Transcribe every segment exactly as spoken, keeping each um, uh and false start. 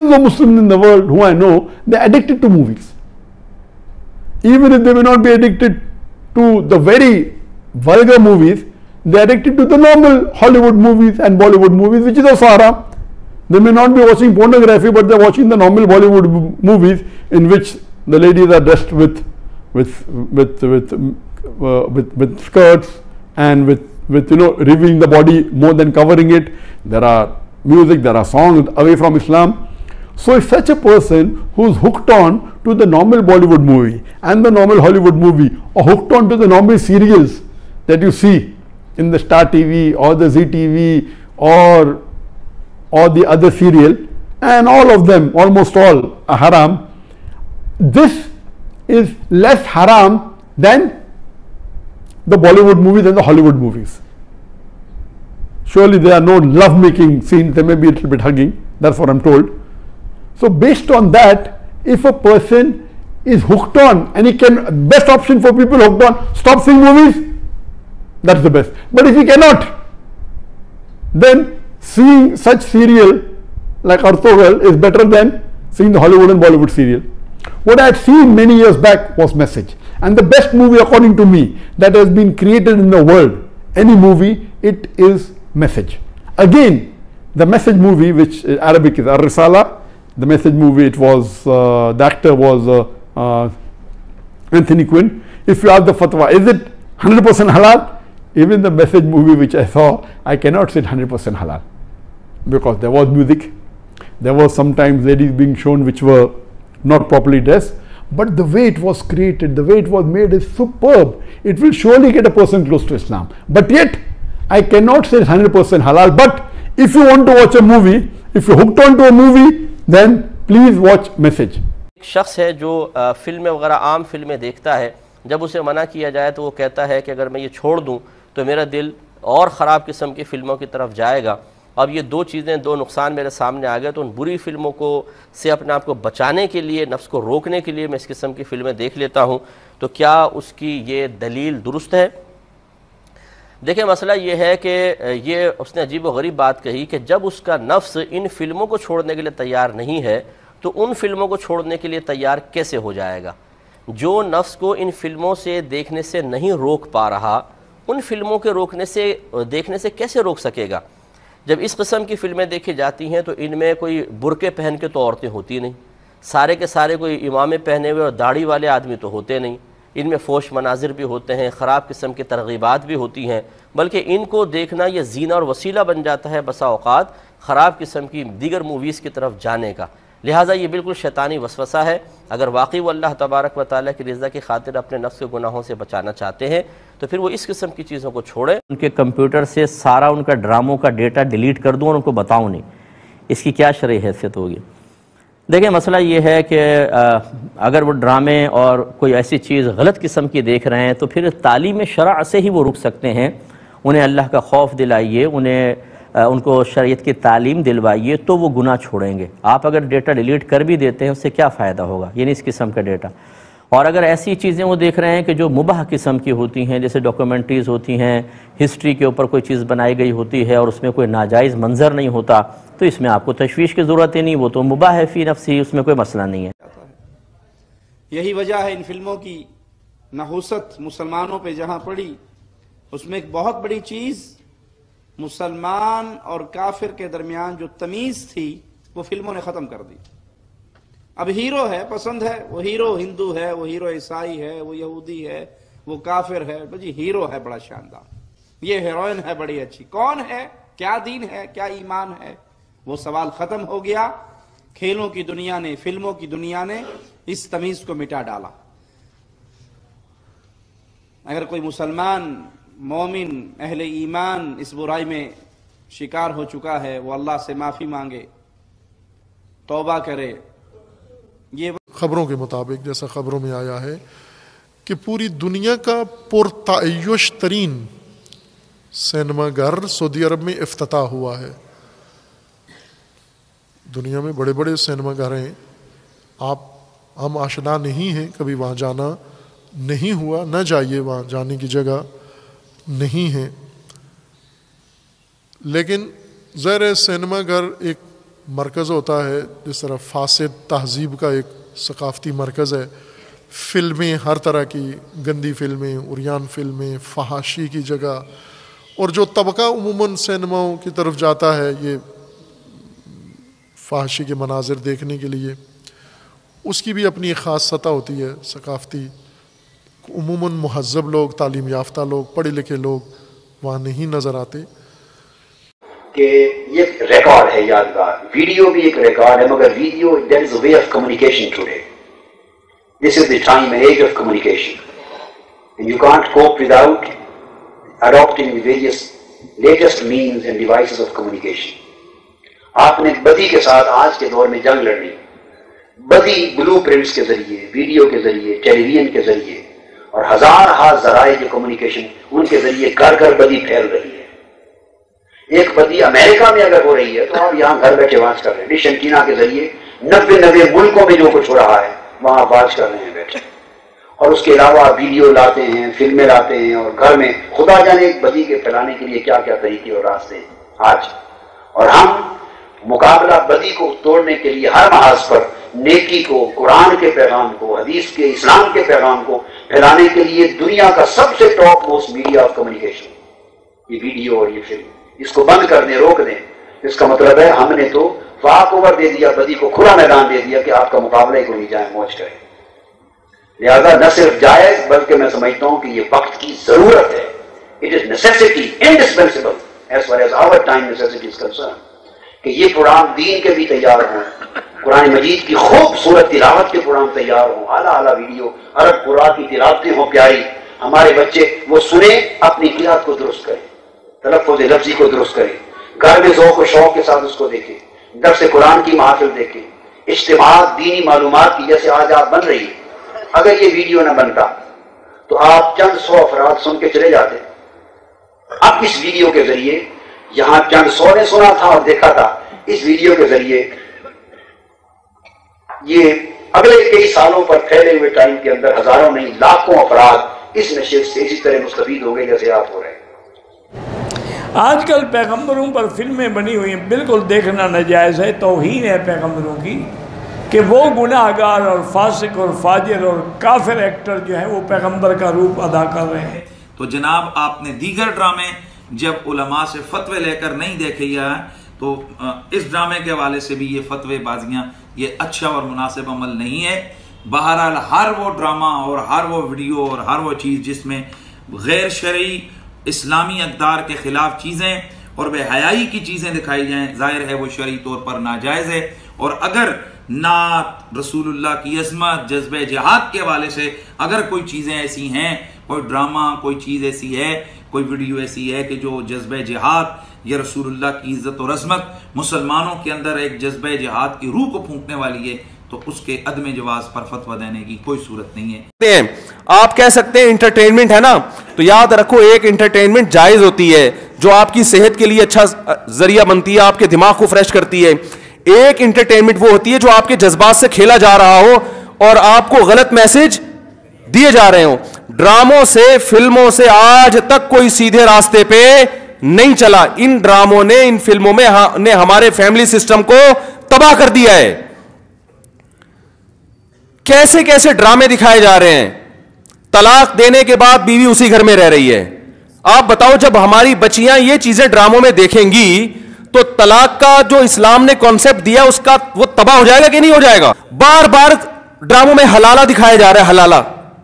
The Muslims in the world who I know, they're addicted to movies. Even if they may not be addicted to the very vulgar movies, they're addicted to the normal Hollywood movies and Bollywood movies, which is also haram. They may not be watching pornography, but they're watching the normal Bollywood movies in which the ladies are dressed with with with with uh, with, with skirts and with with you know revealing the body more than covering it. There are music, there are songs away from Islam. So if such a person who's hooked on to the normal Bollywood movie and the normal Hollywood movie, or hooked on to the normal serials that you see in the Star T V or the Zee T V or or the other serial, and all of them, almost all, are haram, this is less haram than the Bollywood movies and the Hollywood movies. Surely there are no love making scenes, there may be a little bit hugging, that's what I'm told. So based on that, if a person is hooked on, and he can, best option for people hooked on, stop seeing movies, that's the best. But if he cannot, then seeing such serial like Artogel is better than seeing the Hollywood and Bollywood serial. What I had seen many years back was Message, and the best movie according to me that has been created in the world, any movie, it is Message. Again, the Message movie, which in Arabic is Ar-Risala, the Message movie, it was, uh, the actor was uh, uh, Anthony Quinn. If you ask the fatwa, is it one hundred percent halal? Even the Message movie which I saw, I cannot say one hundred percent halal, because there was music, there was sometimes ladies being shown which were not properly dressed, but the way it was created, the way it was made is superb. It will surely get a person close to Islam. But yet, I cannot say one hundred percent halal. But if you want to watch a movie, if you're hooked on to a movie, then please watch Message. شخص ہے جو فلمیں وغیرہ عام فلمیں دیکھتا ہے، جب اسے منع کیا جائے تو وہ کہتا ہے کہ اگر میں یہ چھوڑ دوں تو میرا دل اور خراب قسم کی فلموں کی طرف جائے گا. اب یہ دو چیزیں، دو نقصان میرے سامنے آ گئے، تو ان بری فلموں کو سے اپنے آپ کو بچانے کے لیے، نفس کو روکنے کے لیے میں اس قسم کی فلمیں دیکھ لیتا ہوں. تو کیا اس کی یہ دلیل درست ہے؟ دیکھیں، مسئلہ یہ ہے کہ یہ اس نے عجیب و غریب بات کہی کہ جب اس کا نفس ان فلموں کو چھوڑنے کے لیے تیار نہیں ہے تو ان فلموں کو چھوڑنے کے لیے تیار کیسے ہو جائے گا؟ جو نفس کو ان فلموں سے دیکھنے سے نہیں روک پا رہا، ان فلموں کے روکنے سے دیکھنے سے کیسے روک سکے گا؟ جب اس قسم کی فلمیں دیکھی جاتی ہیں تو ان میں کوئی برقعے پہن کے تو عورتیں ہوتی نہیں، سارے کے سارے کوئی امامے پہنے ہوئے اور داڑھی والے آدمی تو ہوتے نہیں، ان میں فوش مناظر بھی ہوتے ہیں، خراب قسم کی ترغیبات بھی ہوتی ہیں، بلکہ ان کو دیکھنا یہ زینہ اور وسیلہ بن جاتا ہے بسا اوقات خراب قسم کی دیگر موویز کی طرف جانے کا. لہٰذا یہ بالکل شیطانی وسوسہ ہے. اگر واقعی وہ اللہ تبارک و تعالیٰ کی رضا کی خاطر اپنے نفس کے گناہوں سے بچانا چاہتے ہیں تو پھر وہ اس قسم کی چیزوں کو چھوڑیں. ان کے کمپیوٹر سے سارا ان کا ڈراموں کا ڈیٹا ڈیلیٹ کر دوں اور ان کو بتاؤں نہیں، اس کی کیا شرعی حیثیت ہوگی؟ دیکھیں، مسئلہ یہ ہے کہ اگر وہ ڈرامے اور کوئی ایسی چیز غلط قسم کی دیکھ رہے ہیں تو پھر تعلیم شرع سے ہی وہ رک سکتے ہیں. انہیں اللہ کا خوف دلائیے، انہیں ان کو شریعت کی تعلیم دلوائیے تو وہ گناہ چھوڑیں گے. آپ اگر ڈیٹا ڈیلیٹ کر بھی دیتے ہیں اس سے کیا فائدہ ہوگا؟ یعنی اس قسم کا ڈیٹا. اور اگر ایسی چیزیں وہ دیکھ رہے ہیں کہ جو مباح قسم کی ہوتی ہیں، جیسے ڈاکومنٹریز ہوتی ہیں، ہسٹری کے اوپر کوئی چیز بنائی گئی ہوتی ہے اور اس میں کوئی ناجائز منظر نہیں ہوتا، تو اس میں آپ کو تشویش کی ضرورت ہی نہیں، وہ تو مباح ہے فی نفسی، اس میں کوئی مسئلہ نہیں ہے. یہی وجہ ہے ان فلموں کی نحوست مسلمانوں پہ جہاں پڑی، اس میں ایک بہت بڑی چیز مسلمان اور کافر کے درمیان جو تمیز تھی وہ فلموں نے ختم کر دی. اب ہیرو ہے، پسند ہے، وہ ہیرو ہندو ہے، وہ ہیرو عیسائی ہے، وہ یہودی ہے، وہ کافر ہے، جی ہیرو ہے بڑا شاندار، یہ ہیروئن ہے بڑی اچھی، کون ہے، کیا دین ہے، کیا ایمان ہے، وہ سوال ختم ہو گیا. کھیلوں کی دنیا نے، فلموں کی دنیا نے اس تمیز کو مٹا ڈالا. اگر کوئی مسلمان مومن اہل ایمان اس برائی میں شکار ہو چکا ہے، وہ اللہ سے معافی مانگے، توبہ کرے. یہ خبروں کے مطابق جیسا خبروں میں آیا ہے کہ پوری دنیا کا پرتعیش ترین سینما گھر سعودی عرب میں افتتاح ہوا ہے. دنیا میں بڑے بڑے سینما گھر ہیں، آپ ہم آشنا نہیں ہیں، کبھی وہاں جانا نہیں ہوا، نہ جائیے، وہاں جانے کی جگہ نہیں ہے. لیکن ظاہر ہے سینما گھر ایک مرکز ہوتا ہے، جس طرح فاسد تہذیب کا ایک ثقافتی مرکز ہے، فلمیں ہر طرح کی گندی فلمیں، عریان فلمیں، فحاشی کی جگہ، اور جو طبقہ عموماً سینماؤں کی طرف جاتا ہے یہ فحاشی کے مناظر دیکھنے کے لیے، اس کی بھی اپنی ایک خاص سطح ہوتی ہے ثقافتی. عموماً مہذب لوگ، تعلیم یافتہ لوگ، پڑھے لکھے لوگ وہاں نہیں نظر آتے. کہ یہ ریکارڈ ہے یادگار. ویڈیو بھی ایک ریکارڈ ہے، مگر video that is a way of communication today. This is the time and age of communication and you can't cope without adapting various latest means and devices of communication. آپ نے بدی کے ساتھ آج کے دور میں جنگ لڑنی. بدی بلو پرنٹس کے ذریعے، ویڈیو کے ذریعے، ٹیلی ویژن کے ذریعے اور ہزار ہا ذرائع جو کمیونیکیشن ان کے ذریعے گھر گھر بدی پھیل رہی ہے. ایک بدی امریکہ میں اگر ہو رہی ہے تو آپ یہاں گھر بیٹھے واچ کر رہے ہیں. ڈش اینٹینا کے ذریعے نبے نبے ملکوں میں جو کچھ ہو رہا ہے وہاں واچ کر رہے ہیں بیٹھے. اور اس کے علاوہ ویڈیو لاتے ہیں، فلمیں لاتے ہیں، اور گھر میں خدا جانے ایک بدی کے پھیلانے کے لیے کیا کیا طریقے اور راستے ہیں آج. اور ہم مقابلہ بدی کو توڑنے کے لیے ہر محاذ پر نیکی کو، قرآن کے پیغام کو، حدیث کے، اسلام کے پیغام کو پھیلانے کے لیے دنیا کا سب سے top most media of communication یہ ویڈیو اور یہ فلم. اس کو بند کر دیں، روک دیں. اس کا مطلب ہے ہم نے تو واک اوور دے دیا، بدی کو کھلا میدان دے دیا کہ آپ کا مقابلہ ہی کو نہیں جائے، موج کریں. لہذا نہ صرف جائز بلکہ میں سمجھتا ہوں کہ یہ وقت کی ضرورت ہے. It is necessity, indispensable as far as our time necessity is concern کہ یہ پروگرام دین کے بھی تیار ہوں، قرآن مجید کی خوبصورت تلاوت کے پروگرام تیار ہوں، اعلیٰ اعلیٰ ویڈیو، عرب قرآن کی تلاوتیں ہوں پیاری. ہمارے بچے وہ سنیں، اپنی قرات کو درست کریں، تلفظ لفظی کو درست کریں، گھر میں ذوق و شوق کے ساتھ اس کو دیکھیں، درس قرآن کی محافل دیکھیں، اجتماعات دینی معلومات کی جیسے آج آپ بن رہی ہے. اگر یہ ویڈیو نہ بنتا تو آپ چند سو افراد سن کے چلے جاتے. اب اس ویڈیو کے ذریعے یہاں چند سو نے سنا تھا اور دیکھا تھا، اس ویڈیو کے ذریعے یہ اگلے کئی سالوں پر پھیلے ہوئے ٹائم کے اندر ہزاروں نہیں لاکھوں افراد اس نشست سے اسی طرح مستفید ہو گئے جیسے آپ ہو رہے ہیں. آج کل پیغمبروں پر فلمیں بنی ہوئی ہیں، بالکل دیکھنا ناجائز ہے. توہین ہے پیغمبروں کی کہ وہ گناہ گار اور فاسق اور فاجر اور کافر ایکٹر جو ہیں وہ پیغمبر کا روپ ادا کر رہے ہیں. تو جناب آپ نے دیگر ڈرامے جب علماء سے فتوے لے کر نہیں دیکھے یا تو اس ڈرامے کے حوالے سے بھی یہ فتوے بازیاں یہ اچھا اور مناسب عمل نہیں ہے. بہرحال ہر وہ ڈرامہ اور ہر وہ ویڈیو اور ہر وہ چیز جس میں غیر شرعی اسلامی اقدار کے خلاف چیزیں اور بے حیائی کی چیزیں دکھائی جائیں، ظاہر ہے وہ شرعی طور پر ناجائز ہے. اور اگر نعت، رسول اللہ کی عظمت، جذبہ جہاد کے حوالے سے اگر کوئی چیزیں ایسی ہیں، کوئی ڈرامہ، کوئی چیز ایسی ہے، کوئی ویڈیو ایسی ہے کہ جو جذبہ جہاد یا رسول اللہ کی عزت اور عظمت مسلمانوں کے اندر ایک جذبہ جہاد کی روح کو پھونکنے والی ہے، تو اس کے عدم جواز پر فتویٰ دینے کی کوئی صورت نہیں ہے. آپ کہہ سکتے ہیں انٹرٹینمنٹ ہے نا، تو یاد رکھو ایک انٹرٹینمنٹ جائز ہوتی ہے جو آپ کی صحت کے لیے اچھا ذریعہ بنتی ہے، آپ کے دماغ کو فریش کرتی ہے. ایک انٹرٹینمنٹ وہ ہوتی ہے جو آپ کے جذبات سے کھیلا جا رہا ہو اور آپ کو غلط میسج دیے جا رہے ہوں. ڈراموں سے، فلموں سے آج تک کوئی سیدھے راستے پہ نہیں چلا. ان ڈراموں نے، ان فلموں میں نے ہمارے فیملی سسٹم کو تباہ کر دیا ہے. کیسے کیسے ڈرامے دکھائے جا رہے ہیں. طلاق دینے کے بعد بیوی اسی گھر میں رہ رہی ہے. آپ بتاؤ جب ہماری بچیاں یہ چیزیں ڈراموں میں دیکھیں گی تو طلاق کا جو اسلام نے کانسیپٹ دیا اس کا وہ تباہ ہو جائے گا کہ نہیں ہو جائے گا. بار بار ڈراموں میں حلالہ دکھایا جا رہا ہے، حلالہ.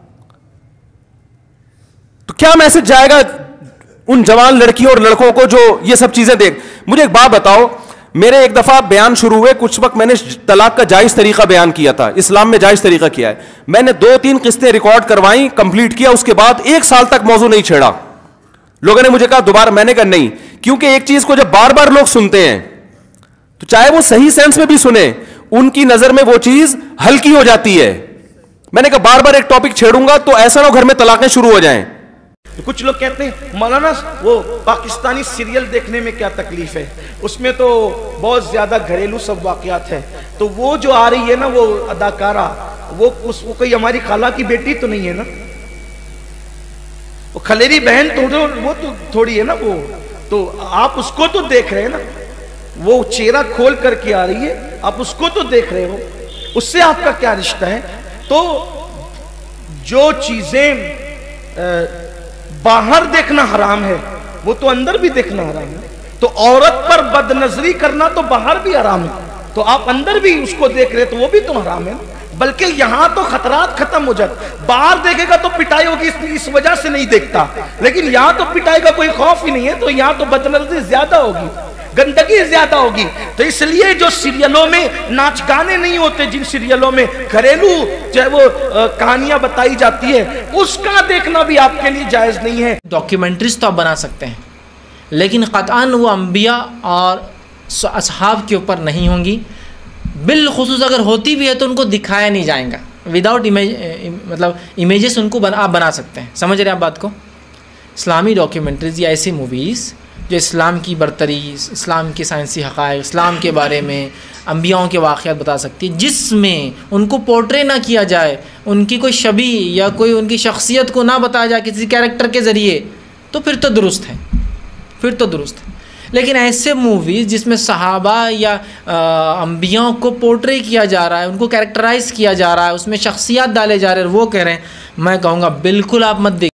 تو کیا میسج جائے گا ان جوان لڑکیوں اور لڑکوں کو جو یہ سب چیزیں دیکھ. مجھے ایک بات بتاؤ، میرے ایک دفعہ بیان شروع ہوئے، کچھ وقت میں نے طلاق کا جائز طریقہ بیان کیا تھا، اسلام میں جائز طریقہ کیا ہے. میں نے دو تین قسطیں ریکارڈ کروائیں، کمپلیٹ کیا، اس کے بعد ایک سال تک موضوع نہیں چھیڑا. لوگوں نے مجھے کہا دوبارہ، میں نے کہا نہیں، کیونکہ ایک چیز کو جب بار بار لوگ سنتے ہیں تو چاہے وہ صحیح سینس میں بھی سنیں، ان کی نظر میں وہ چیز ہلکی ہو جاتی ہے. میں نے کہا بار بار ایک ٹاپک چھیڑوں گا تو ایسا نہ گھر میں طلاقیں شروع ہو جائیں. کچھ لوگ کہتے ہیں مولانا وہ پاکستانی سیریل دیکھنے میں کیا تکلیف ہے، اس میں تو بہت زیادہ گھریلو سب واقعات ہیں، تو وہ جو آ رہی ہے نا وہ اداکارہ، وہ اس وہ کوئی ہماری خالہ کی بیٹی تو نہیں ہے نا، وہ خلیری بہن تو وہ تو تھوڑی ہے نا، وہ تو آپ اس کو تو دیکھ رہے ہیں نا. وہ چہرہ کھول کر کے آ رہی ہے، آپ اس کو تو دیکھ رہے ہو، اس سے آپ کا کیا رشتہ ہے؟ تو جو چیزیں باہر دیکھنا حرام ہے وہ تو اندر بھی دیکھنا حرام ہے. تو عورت پر بد نظری کرنا تو باہر بھی حرام ہے، تو آپ اندر بھی اس کو دیکھ رہے تو وہ بھی تو حرام ہے. بلکہ یہاں تو خطرات ختم ہو جاتے. باہر دیکھے گا تو پٹائی ہوگی، اس وجہ سے نہیں دیکھتا، لیکن یہاں تو پٹائی کا کوئی خوف ہی نہیں ہے، تو یہاں تو بد نظری زیادہ ہوگی، گندگی زیادہ ہوگی. تو اس لیے جو سیریلوں میں ناچ گانے نہیں ہوتے، جن سیریلوں میں گھریلو چاہے وہ کہانیاں بتائی جاتی ہے، اس کا دیکھنا بھی آپ کے لیے جائز نہیں ہے. ڈاکیومنٹریز تو آپ بنا سکتے ہیں، لیکن قطعاً وہ انبیاء اور اصحاب کے اوپر نہیں ہوں گی. بالخصوص اگر ہوتی بھی ہے تو ان کو دکھایا نہیں جائے گا وداؤٹ امیج، مطلب امیجز ان کو بنا آپ بنا سکتے ہیں. سمجھ رہے ہیں آپ بات کو؟ اسلامی ڈاکیومنٹریز یا ایسی موویز جو اسلام کی برتری، اسلام کے سائنسی حقائق، اسلام کے بارے میں انبیاؤں کے واقعات بتا سکتی ہے، جس میں ان کو پورٹرے نہ کیا جائے، ان کی کوئی شبیہ یا کوئی ان کی شخصیت کو نہ بتایا جائے کسی کیریکٹر کے ذریعے، تو پھر تو درست ہے، پھر تو درست ہے. لیکن ایسے موویز جس میں صحابہ یا انبیاء کو پورٹرے کیا جا رہا ہے، ان کو کیریکٹرائز کیا جا رہا ہے، اس میں شخصیات ڈالے جا رہے ہیں، وہ کہہ رہے ہیں، میں کہوں گا بالکل آپ مت دیکھیں.